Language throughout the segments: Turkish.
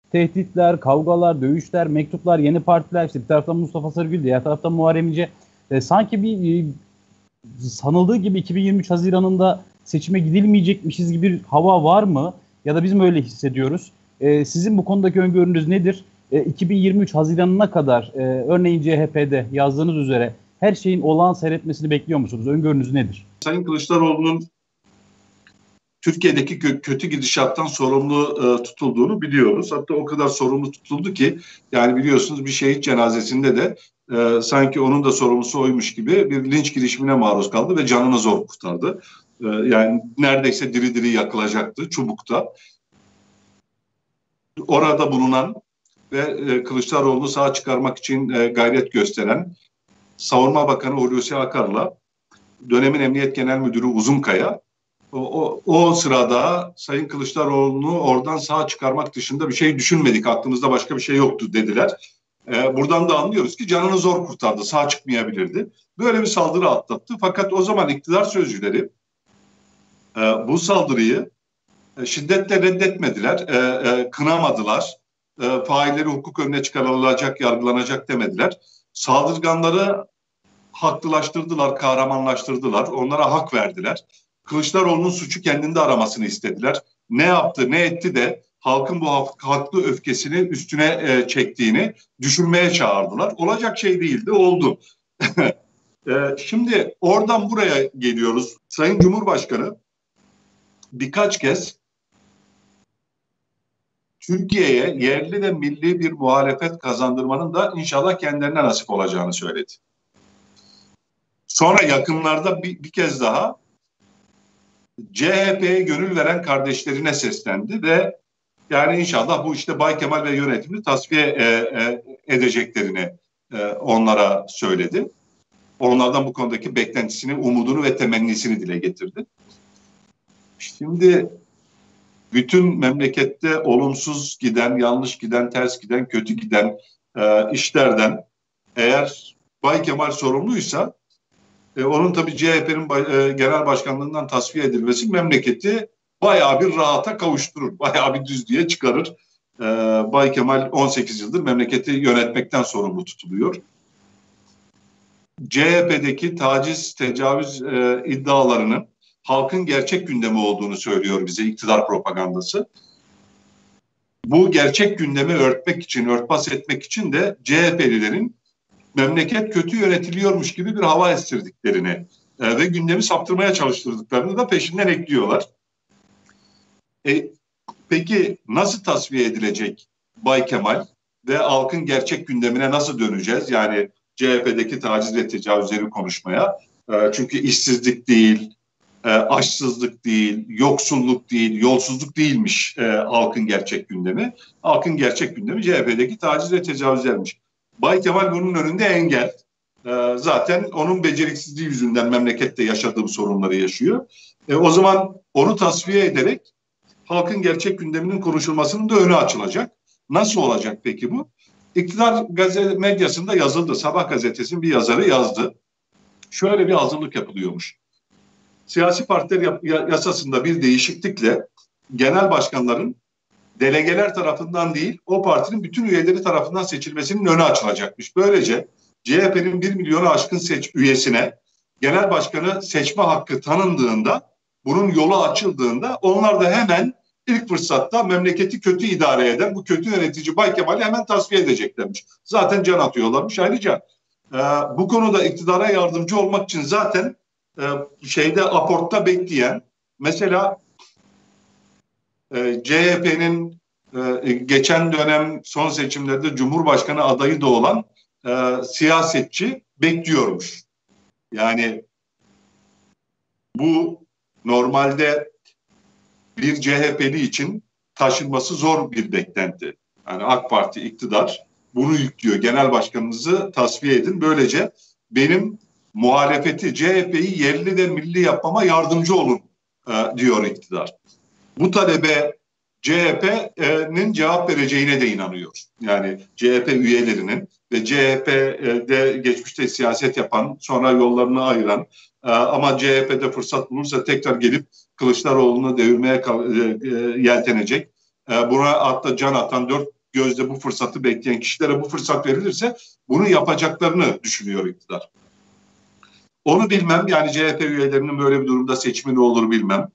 tehditler, kavgalar, dövüşler, mektuplar, yeni partiler, işte bir taraftan Mustafa Sarıgül, diğer taraftan Muharrem İnce. Sanki bir sanıldığı gibi 2023 Haziran'ında seçime gidilmeyecekmişiz gibi bir hava var mı? Ya da biz mi öyle hissediyoruz? Sizin bu konudaki öngörünüz nedir? 2023 Haziran'ına kadar örneğin CHP'de yazdığınız üzere her şeyin olağan seyretmesini bekliyor musunuz? Öngörünüz nedir? Sayın Kılıçdaroğlu'nun Türkiye'deki kötü gidişattan sorumlu tutulduğunu biliyoruz. Hatta o kadar sorumlu tutuldu ki yani biliyorsunuz bir şehit cenazesinde de sanki onun da sorumlusu oymuş gibi bir linç girişimine maruz kaldı ve canını zor kurtardı. Yani neredeyse diri diri yakılacaktı Çubuk'ta. Orada bulunan ve Kılıçdaroğlu'nu sağ çıkarmak için gayret gösteren Savunma Bakanı Hulusi Akar'la dönemin Emniyet Genel Müdürü Uzunkaya o sırada Sayın Kılıçdaroğlu'nu oradan sağ çıkarmak dışında bir şey düşünmedik, aklımızda başka bir şey yoktu dediler. Buradan da anlıyoruz ki canını zor kurtardı, sağ çıkmayabilirdi. Böyle bir saldırı atlattı. Fakat o zaman iktidar sözcüleri bu saldırıyı şiddetle reddetmediler, kınamadılar. Failleri hukuk önüne çıkarılacak, yargılanacak demediler. Saldırganları haklılaştırdılar, kahramanlaştırdılar, onlara hak verdiler. Kılıçdaroğlu'nun suçu kendinde aramasını istediler. Ne yaptı, ne etti de halkın bu haklı öfkesini üstüne çektiğini düşünmeye çağırdılar. Olacak şey değildi, oldu. Şimdi oradan buraya geliyoruz. Sayın Cumhurbaşkanı birkaç kez Türkiye'ye yerli ve milli bir muhalefet kazandırmanın da inşallah kendilerine nasip olacağını söyledi. Sonra yakınlarda bir kez daha CHP'ye gönül veren kardeşlerine seslendi ve yani inşallah bu işte Bay Kemal ve yönetimini tasfiye edeceklerini onlara söyledi. Onlardan bu konudaki beklentisini, umudunu ve temennisini dile getirdi. Şimdi bütün memlekette olumsuz giden, yanlış giden, ters giden, kötü giden işlerden eğer Bay Kemal sorumluysa onun tabii CHP'nin genel başkanlığından tasfiye edilmesi memleketi bayağı bir rahata kavuşturur. Bayağı bir düzlüğe çıkarır. Bay Kemal 18 yıldır memleketi yönetmekten sorumlu tutuluyor. CHP'deki taciz, tecavüz iddialarının halkın gerçek gündemi olduğunu söylüyor bize iktidar propagandası. Bu gerçek gündemi örtmek için, örtbas etmek için de CHP'lilerin memleket kötü yönetiliyormuş gibi bir hava estirdiklerini ve gündemi saptırmaya çalıştırdıklarını da peşinden ekliyorlar. Peki nasıl tasfiye edilecek Bay Kemal ve halkın gerçek gündemine nasıl döneceğiz? Yani CHP'deki taciz ve tecavüzleri konuşmaya. Çünkü işsizlik değil, açsızlık değil, yoksulluk değil, yolsuzluk değilmiş halkın gerçek gündemi. Halkın gerçek gündemi CHP'deki taciz ve tecavüzlermiş. Bay Kemal bunun önünde engel. Zaten onun beceriksizliği yüzünden memlekette yaşadığı sorunları yaşıyor. O zaman onu tasfiye ederek halkın gerçek gündeminin konuşulmasının da önü açılacak. Nasıl olacak peki bu? İktidar medyasında yazıldı. Sabah gazetesinin bir yazarı yazdı. Şöyle bir hazırlık yapılıyormuş. Siyasi partiler yasasında bir değişiklikle genel başkanların delegeler tarafından değil, o partinin bütün üyeleri tarafından seçilmesinin önü açılacakmış. Böylece CHP'nin 1 milyonu aşkın üyesine genel başkanı seçme hakkı tanındığında, bunun yolu açıldığında onlar da hemen ilk fırsatta memleketi kötü idare eden bu kötü yönetici Bay Kemal'i hemen tasfiye edeceklermiş. Zaten can atıyorlarmış. Ayrıca bu konuda iktidara yardımcı olmak için zaten aportta bekleyen, mesela CHP'nin geçen dönem son seçimlerde Cumhurbaşkanı adayı da olan siyasetçi bekliyormuş. Yani bu normalde bir CHP'li için taşınması zor bir beklenti. Yani AK Parti iktidar bunu yüklüyor. Genel başkanınızı tasfiye edin. Böylece benim muhalefeti, CHP'yi yerli ve milli yapmama yardımcı olun diyor iktidar. Bu talebe CHP'nin cevap vereceğine de inanıyor. Yani CHP üyelerinin ve CHP'de geçmişte siyaset yapan, sonra yollarını ayıran ama CHP'de fırsat bulursa tekrar gelip Kılıçdaroğlu'nu devirmeye yeltenecek. Buna hatta can atan 4 gözle bu fırsatı bekleyen kişilere bu fırsat verilirse bunu yapacaklarını düşünüyor iktidar. Onu bilmem, yani CHP üyelerinin böyle bir durumda seçimi ne olur bilmem.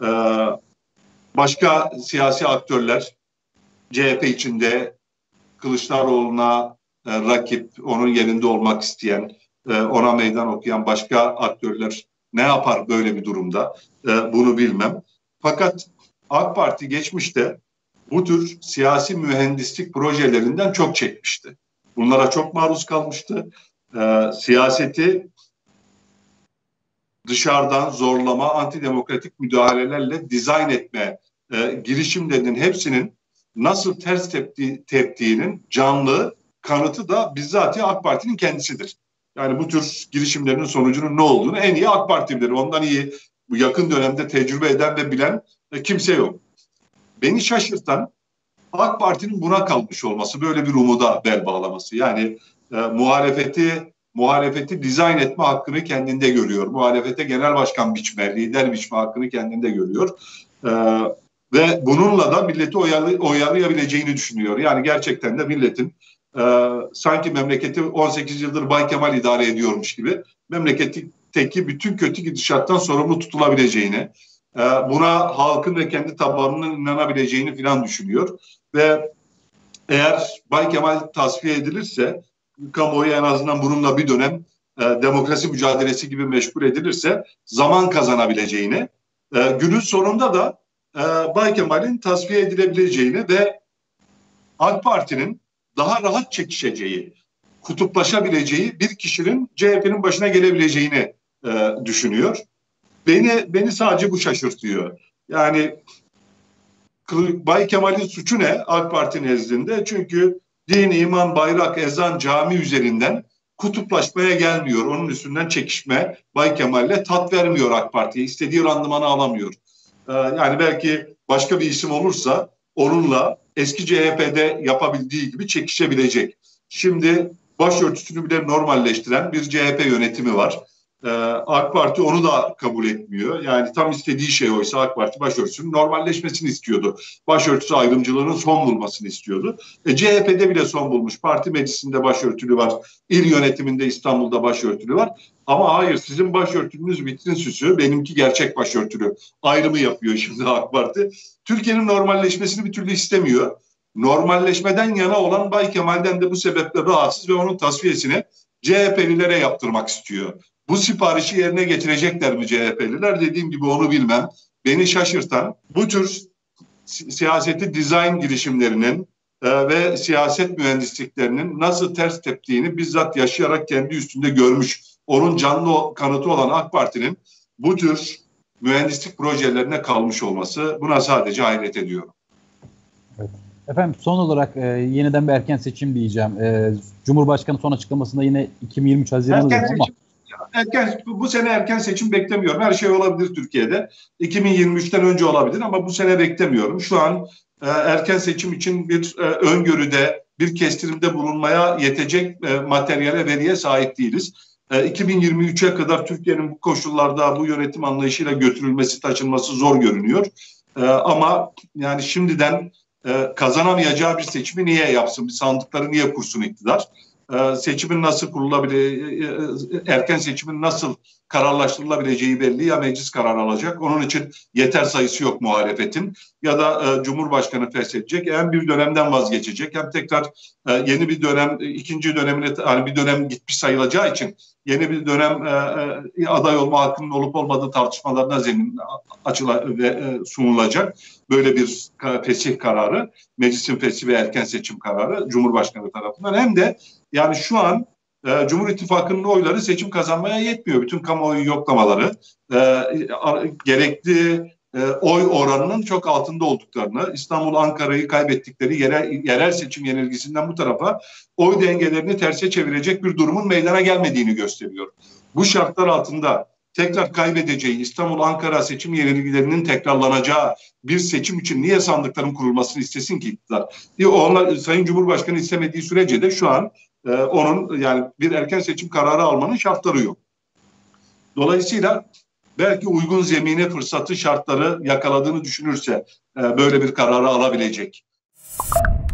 Başka siyasi aktörler CHP içinde Kılıçdaroğlu'na rakip, onun yerinde olmak isteyen, ona meydan okuyan başka aktörler ne yapar böyle bir durumda? Bunu bilmem. Fakat AK Parti geçmişte bu tür siyasi mühendislik projelerinden çok çekmişti. Bunlara çok maruz kalmıştı. Siyaseti dışarıdan zorlama, antidemokratik müdahalelerle dizayn etme girişimlerinin hepsinin nasıl ters teptiğinin canlı kanıtı da bizzat AK Parti'nin kendisidir. Yani bu tür girişimlerin sonucunun ne olduğunu en iyi AK Parti bilir. Ondan iyi bu yakın dönemde tecrübe eden ve bilen kimse yok. Beni şaşırtan AK Parti'nin buna kalmış olması, böyle bir umuda bel bağlaması. Yani muhalefeti dizayn etme hakkını kendinde görüyor. Muhalefete genel başkan biçme, lider biçme hakkını kendinde görüyor. Ve bununla da milleti oyalayabileceğini düşünüyor. Yani gerçekten de milletin sanki memleketi 18 yıldır Bay Kemal idare ediyormuş gibi memleketteki bütün kötü gidişattan sorumlu tutulabileceğini, buna halkın ve kendi tabanının inanabileceğini falan düşünüyor. Ve eğer Bay Kemal tasfiye edilirse, kamuoyu en azından bununla bir dönem demokrasi mücadelesi gibi meşgul edilirse zaman kazanabileceğini, günün sonunda da Bay Kemal'in tasfiye edilebileceğini ve AK Parti'nin daha rahat çekişeceği, kutuplaşabileceği bir kişinin CHP'nin başına gelebileceğini düşünüyor. Beni sadece bu şaşırtıyor. Yani Bay Kemal'in suçu ne AK Parti nezdinde? Çünkü din, iman, bayrak, ezan, cami üzerinden kutuplaşmaya gelmiyor. Onun üstünden çekişme Bay Kemal'le tat vermiyor AK Parti'ye. İstediği randımanı alamıyor. Yani belki başka bir isim olursa onunla eski CHP'de yapabildiği gibi çekişebilecek. Şimdi başörtüsünü bile normalleştiren bir CHP yönetimi var. AK Parti onu da kabul etmiyor. Yani tam istediği şey oysa AK Parti başörtüsünün normalleşmesini istiyordu. Başörtüsü ayrımcılığının son bulmasını istiyordu. CHP'de bile son bulmuş. Parti meclisinde başörtülü var. İl yönetiminde İstanbul'da başörtülü var. Ama hayır, sizin başörtünüz vitrin süsü, benimki gerçek başörtülü ayrımı yapıyor şimdi AK Parti. Türkiye'nin normalleşmesini bir türlü istemiyor. Normalleşmeden yana olan Bay Kemal'den de bu sebeple rahatsız ve onun tasfiyesini CHP'lilere yaptırmak istiyor. Bu siparişi yerine getirecekler mi CHP'liler? Dediğim gibi onu bilmem. Beni şaşırtan bu tür siyaseti dizayn girişimlerinin ve siyaset mühendisliklerinin nasıl ters teptiğini bizzat yaşayarak kendi üstünde görmüş, onun canlı kanıtı olan AK Parti'nin bu tür mühendislik projelerine kalmış olması, buna sadece hayret ediyorum. Evet. Efendim son olarak yeniden bir erken seçim diyeceğim. Cumhurbaşkanı son açıklamasında yine 2023 Haziran'ı dedi ama... Bu sene erken seçim beklemiyorum. Her şey olabilir Türkiye'de. 2023'ten önce olabilir ama bu sene beklemiyorum. Şu an erken seçim için bir öngörüde, bir kestirimde bulunmaya yetecek materyale, veriye sahip değiliz. 2023'e kadar Türkiye'nin bu koşullarda, bu yönetim anlayışıyla götürülmesi, taşınması zor görünüyor. Ama yani şimdiden kazanamayacağı bir seçimi niye yapsın? Bir sandıkları niye kursun iktidar? Seçimin nasıl kurulabilir, erken seçimin nasıl kararlaştırılabileceği belli. Ya meclis karar alacak, onun için yeter sayısı yok muhalefetin, ya da Cumhurbaşkanı feshedecek, hem bir dönemden vazgeçecek, hem tekrar yeni bir dönem, ikinci dönemine, hani bir dönem gitmiş sayılacağı için yeni bir dönem aday olma hakkının olup olmadığı tartışmalarına zemin sunulacak. Böyle bir fesih kararı, meclisin fesih ve erken seçim kararı Cumhurbaşkanı tarafından. Hem de yani şu an Cumhur İttifakı'nın oyları seçim kazanmaya yetmiyor. Bütün kamuoyu yoklamaları gerekli oy oranının çok altında olduklarını, İstanbul, Ankara'yı kaybettikleri yerel seçim yenilgisinden bu tarafa oy dengelerini terse çevirecek bir durumun meydana gelmediğini gösteriyor. Bu şartlar altında tekrar kaybedeceği, İstanbul, Ankara seçim yenilgilerinin tekrarlanacağı bir seçim için niye sandıkların kurulmasını istesin ki iktidar? Onlar, Sayın Cumhurbaşkanı istemediği sürece de şu an onun yani bir erken seçim kararı almanın şartları yok. Dolayısıyla belki uygun zemine, fırsatı, şartları yakaladığını düşünürse böyle bir kararı alabilecek.